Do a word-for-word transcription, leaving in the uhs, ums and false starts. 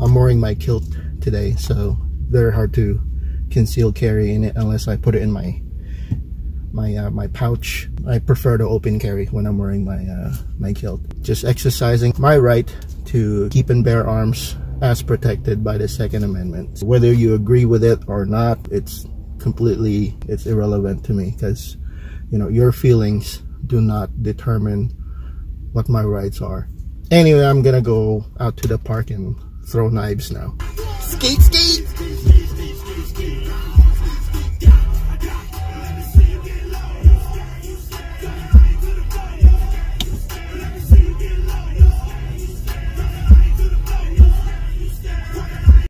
I'm wearing my kilt today, so very hard to conceal carry in it unless I put it in my my uh, my pouch. I prefer to open carry when I'm wearing my uh, my kilt. Just exercising my right to keep and bear arms as protected by the Second Amendment. Whether you agree with it or not, it's completely it's irrelevant to me, because you know your feelings do not determine what my rights are. Anyway, I'm gonna go out to the park and throw knives now. Skate, skate!